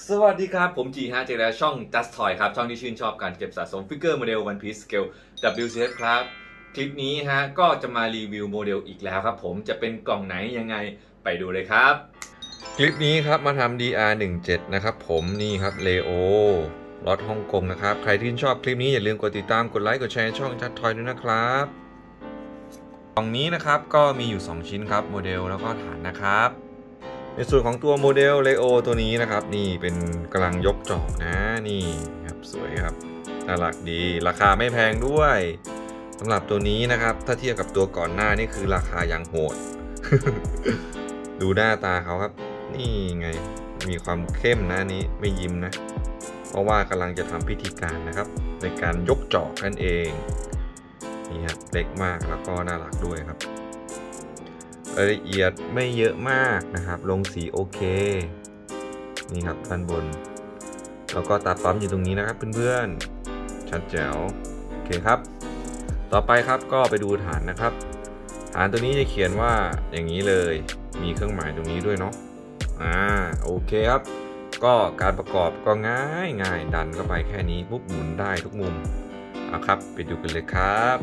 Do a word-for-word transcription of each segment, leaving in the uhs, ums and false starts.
สวัสดีครับผมจีฮะเจอแล้วช่อง Just Toy ครับช่องที่ชื่นชอบการเก็บสะสมฟิกเกอร์โมเดล One Piece Scale ดับเบิลยู ซี เอฟ ครับคลิปนี้ฮะก็จะมารีวิวโมเดลอีกแล้วครับผมจะเป็นกล่องไหนยังไงไปดูเลยครับคลิปนี้ครับมาทำ ดี อาร์ สิบเจ็ด นะครับผมนี่ครับเลโอรถฮ่องกงนะครับใครที่ชอบคลิปนี้อย่าลืมกดติดตามกดไลค์กดแชร์ช่อง Just Toy ด้วยนะครับกล่องนี้นะครับก็มีอยู่สองชิ้นครับโมเดลแล้วก็ฐานนะครับในส่วนของตัวโมเดลเลโอตัวนี้นะครับนี่เป็นกำลังยกจอกนะนี่ครับสวยครับน่ารักดีราคาไม่แพงด้วยสำหรับตัวนี้นะครับถ้าเทียบกับตัวก่อนหน้านี่คือราคายังโหด ดูหน้าตาเขาครับนี่ไงมีความเข้มนะนี้ไม่ยิ้มนะเพราะว่ากำลังจะทำพิธีการนะครับในการยกจอกนั่นเองนี่ครับเล็กมากแล้วก็น่ารักด้วยครับรายละเอียดไม่เยอะมากนะครับลงสีโอเคนี่ครับด้านบนแล้วก็ตาปั๊มอยู่ตรงนี้นะครับเพื่อนๆชัดแจ๋วโอเคครับต่อไปครับก็ไปดูฐานนะครับฐานตัวนี้จะเขียนว่าอย่างนี้เลยมีเครื่องหมายตรงนี้ด้วยเนาะอ่าโอเคครับก็การประกอบก็ง่ายง่ายดันเข้าไปแค่นี้ปุ๊บหมุนได้ทุกมุมเอาครับไปดูกันเลยครับ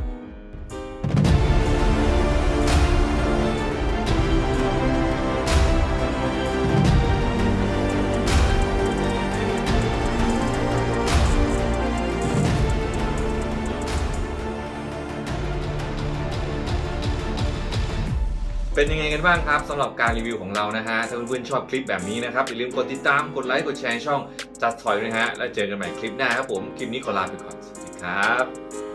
เป็นยังไงกันบ้างครับสำหรับการรีวิวของเรานะฮะถ้าเพื่อนๆชอบคลิปแบบนี้นะครับอย่าลืมกดติดตามกดไลค์กดแชร์ช่อง Just Toy ด้วยนะฮะแล้วเจอกันใหม่คลิปหน้าครับผมคลิปนี้ขอลาไปก่อนสวัสดีครับ